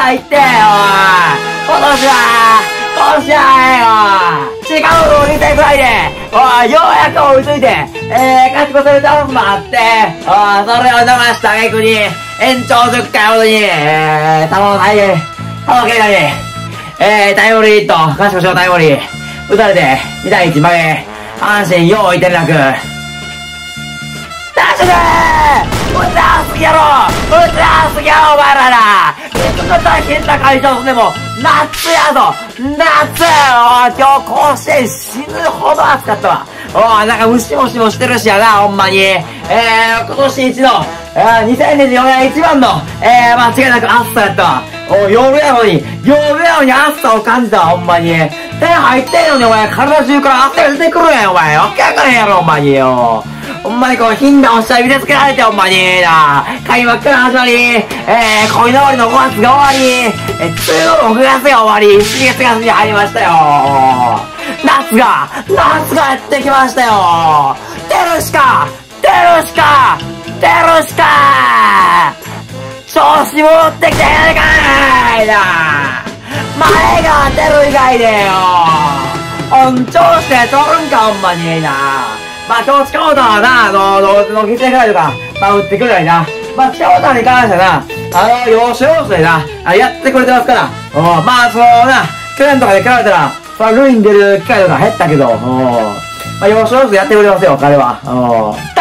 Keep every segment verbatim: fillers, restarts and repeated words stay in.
入ってよ、おい。今年は、今年はよ、違うのを見てくらいで、おい、ようやく追いついて、えー、勝ち越せるチャンスもあって、おい、それを逃した挙句に、延長じゅっかいほどに、えー、たの大変、たのけいなに、えー、タイムリーと、勝ち越しのタイムリー、打たれて、にたいいち負け、阪神よういてなく、大丈夫ー打ち合わすぎやろ打ち合わすぎやろお前らな、いつも大変な会場でも、夏やぞ夏おい、今日甲子園死ぬほど暑かったわ。おい、なんかムシムシもしてるしやな、ほんまに。えー、今年一の、えー、にせんにじゅうよねん一番の、えー、間違いなく暑さやったわ。おい、夜やのに、夜やのに暑さを感じたわ、ほんまに。手入ってんのに、お前、体中から汗が出てくるやん、お前。わけわからへんやろ、ほんまによ。ほんまにこう、頻度をした見せつけられて、ほんまにな。開幕から始まり、えー、恋のりのごがつが終わり、えー、通のろくがつが終わり、しちがつがつに入りましたよ。夏が、夏がやってきましたよ。出るしか、出るしか、出るしか、調子戻ってきてやるかいな。前が出る以外でよ。本調子で取るんか、ほんまにな。まあ、今日近本はな、あの、同時の犠牲フライとか、まあ、打ってくるやりな。まあ、近本に関してはな、あの、要所要所でな、あやってくれてますから。おまあ、そのな、去年とかで比べたら、その塁に出る機会とか減ったけど、おまあ、要所要所やってくれますよ、彼は。おた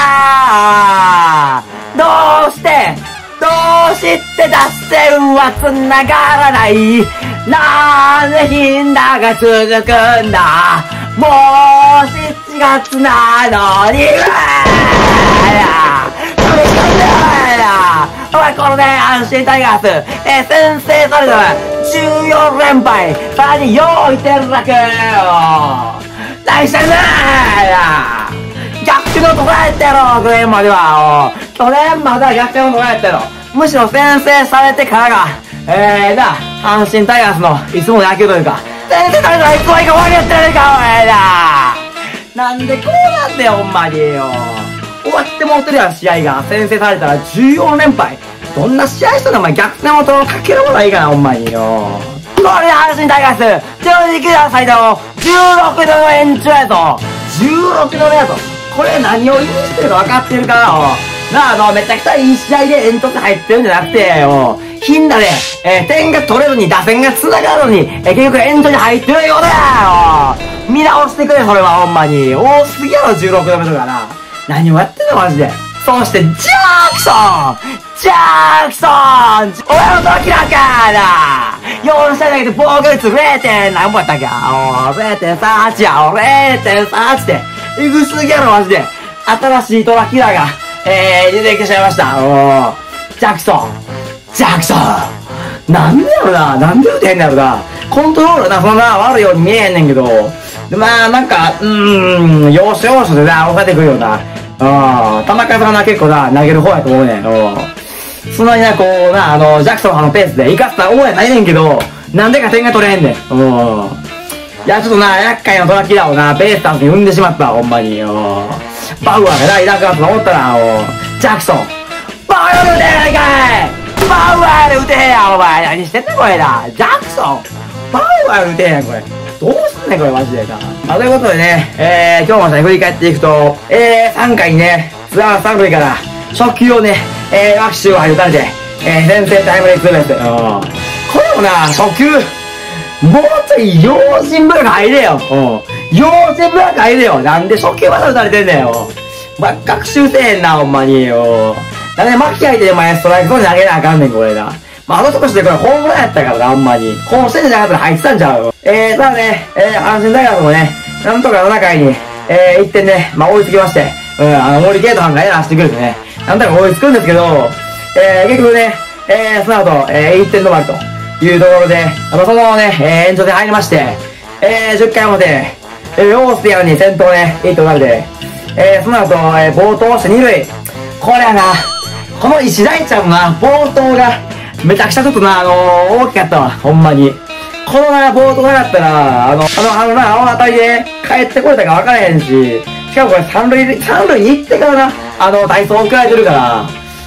だーどうしてどうして脱線は繋がらない。なんで頻打が続くんだ。もうしちがつなのに、うわーや飛び込んでやお前このね、阪神タイガース、えー、先制されたらじゅうよんれんぱい、さらによういてるだけよ。大したんだや逆転のとこやったやろ、去年までは。去年までは逆転のとこやったやろ。むしろ先制されてからが、えーな、阪神タイガースのいつもの野球というか、先制されたらいつもいいか終わりやってやるか、お前な。なんでこうなんだよ、ほんまによ。終わってもうてるやん、試合が。先制されたらじゅうよんれんぱい。どんな試合したのお前、逆転を取るかけるものはいいかな、ほんまによ。これで阪神タイガース、じゅうに球団最多のじゅうろくどの延長やぞ。じゅうろくどのやぞ。これ何を意味してるか分かってるかなあ、あの、めちゃくちゃいい試合で煙突入ってるんじゃなくて、よ、頻打で、えー、点が取れるに打線が繋がるのに、えー、結局煙突に入ってるようだよ。見直してくれ、それはほんまに。多すぎやろ、じゅうろくどめとかな。何をやってんの、マジで。そして、ジャークソンジャークソンお前の時なんかなよん試合だけで防御率 れい. 点何本やったっけおー、れいてんさんはち や。れいてんさんはち って。えぐすぎやろ、マジで。新しいトラキラーが、えー、出てきてしまいました。おー、ジャクソン。ジャクソン。なんでやろな、なんで打てへんのやろな。コントロールな、そんな悪いように見えへんねんけど。でまあ、なんか、うーん、要所要所でな、抑えてくるような。ああ、球数がな、結構な、投げる方やと思うねん。おそんなにな、こうな、あの、ジャクソンのペースで生かすとは思えないねんけど、なんでか点が取れへんねん。おいや、ちょっとな、厄介なトラキラーをな、ベースタンスに踏んでしまったわ、ほんまに。おバウアーがな、いなくなったと思ったら、おジャクソン。バウアーで打てへんやないかいバウアーで打てへんやん、お前。何してんねん、これな。ジャクソン。バウアーで打てへんやん、これ。どうすんねん、これ、マジでな。まあ、ということでね、えー、今日もさ、振り返っていくと、えー、さんかいにね、ツアーさん塁から、初球をね、えー、マキシューを打たれて、えー、先制タイムリーツーベース。うん。これもな、初球、もうちょい、用心深く入れよ。うん。用心深く入れよ。なんで初球まで打たれてんだよ。まあ、学習せえへんな、ほんまによ。なんで、マキ相手でお前、ストライクゾーンに投げなあかんねん、これな。まあ、あのとこしてこれホームランやったからな、ほんまに。ホームしてんじゃなかったら入ってたんちゃうよ。えー、ただね、えー、阪神大学もね、なんとかななかいに、えー、いってんね、まあ、追いつきまして、うん、あの、森ゲート班がエラーしてくれてね、なんとか追いつくんですけど、えー、結局ね、えー、その後、えー、いってん止まりというところで、あの、そのままね、えー、延長で入りまして、えー、じゅっかい表、えー、オースティアンに先頭ね、ヒット打たれて、えー、その後、えー、暴投してに塁。これやな、この石大ちゃんのな、暴投が、めちゃくちゃちょっとな、あのー、大きかったわ、ほんまに。このな、ボートなかったら、あの、あの、あのな、あの辺りで帰ってこれたか分からへんし、しかもこれ三塁、三塁に行ってからな、あの、体操送られてるから、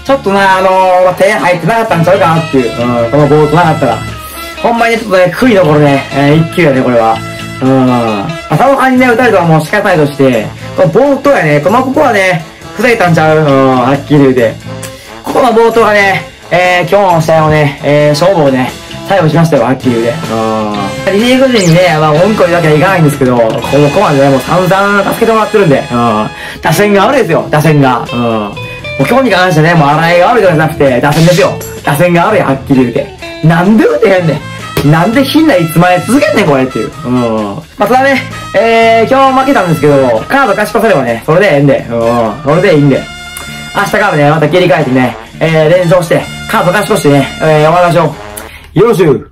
ちょっとな、あのー、手入ってなかったんちゃうかなっていう、うん、このボートなかったら。ほんまにね、ちょっとね、悔い残るね、えー、一球やね、これは。うん。まあ、その感じで打たれたらもう仕方ないとして、このボートやね、このここはね、ふざけたんちゃう、うん、はっきり言うて。ここのボートがね、えー、今日の試合をね、えー、勝負をね、最後しましたよ、はっきり言うて。うん。リリーグ陣にね、まあ、文句言うわけはいかないんですけど、ここまでね、もう散々助けてもらってるんで、うん。打線が悪いですよ、打線が。うん。もう今日に関してね、もう洗いが悪いとかじゃなくて、打線ですよ。打線が悪い、はっきり言うて。なんで打てへんねん。なんでひんないつまで続けんねん、これっていう。うん。まあ、ただね、えー、今日負けたんですけど、カード勝ち越せればね、それでええんで、うん。それでいいんで。明日からね、また切り替えてね、えー、連勝して、カード勝ち越してね、えー、終わりましょう。よろしゅう。